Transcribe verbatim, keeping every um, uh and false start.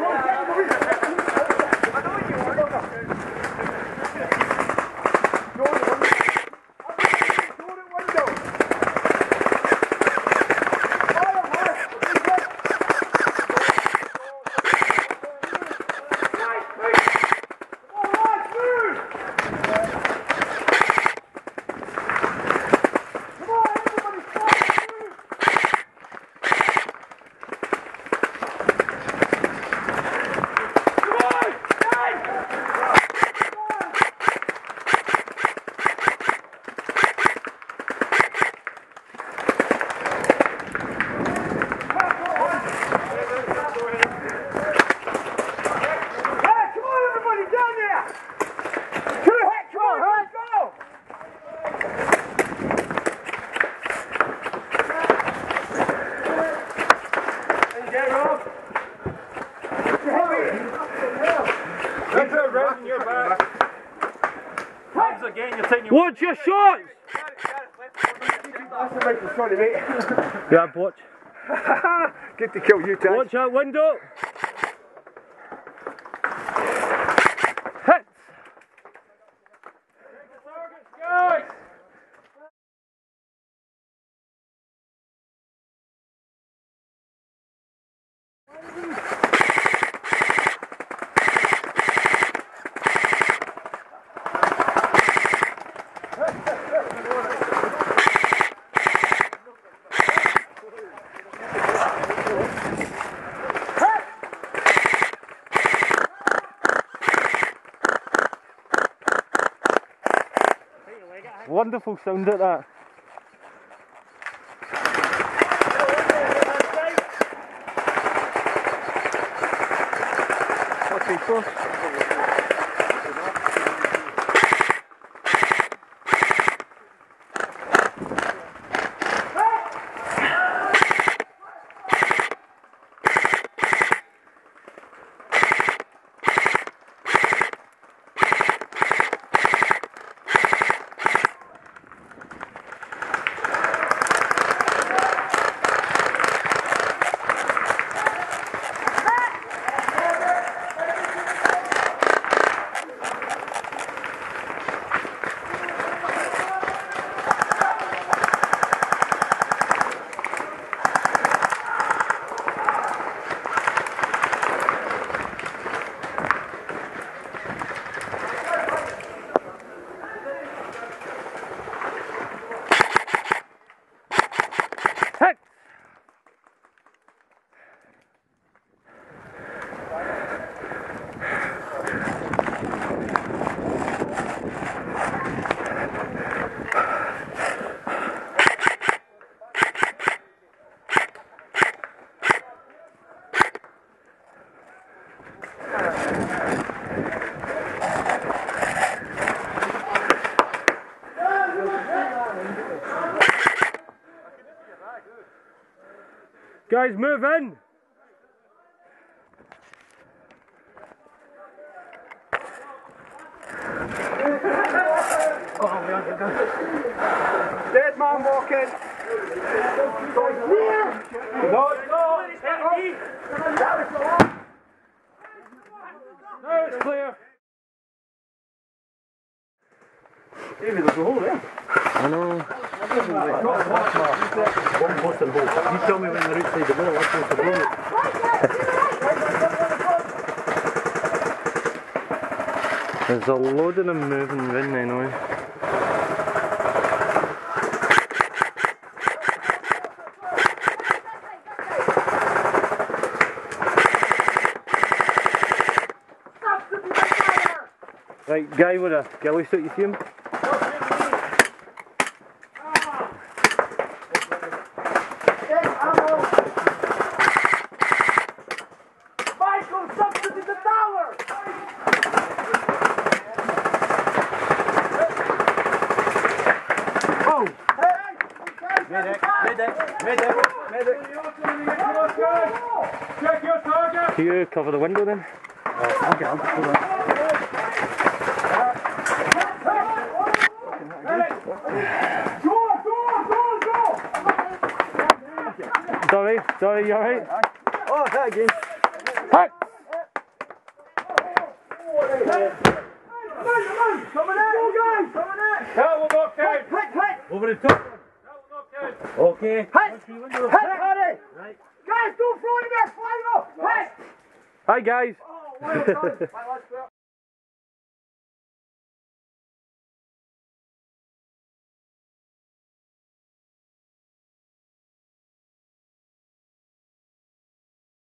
Watch your shots! That's the right in front of me. Yeah, watch. Good to kill you, Tad. Watch that window. Hit! Guys! Wonderful sound at that. What's he for? Guys, move in! Dead man walking! No, no! No, it's clear! David, there's a hole there. I know. One post and hole. You tell me when they're outside the wall, I'm supposed to blow it. There's a load of them moving around anyway. Right, guy with a ghillie suit, you see him? Medic, medic, medic, medic. Check your target. Can you cover the window then? Uh, okay, I'll just hold on. Sorry, sorry, you alright? Oh, that again. Hey! Coming in! Go guys! Coming in! That will knock down. Hit, hit! Over the top. That will knock down. Okay. Hit! Hit, Harry! Right. Guys, don't throw anywhere! Fly off! Hit! Hi guys! Oh, well done! Right, let's go.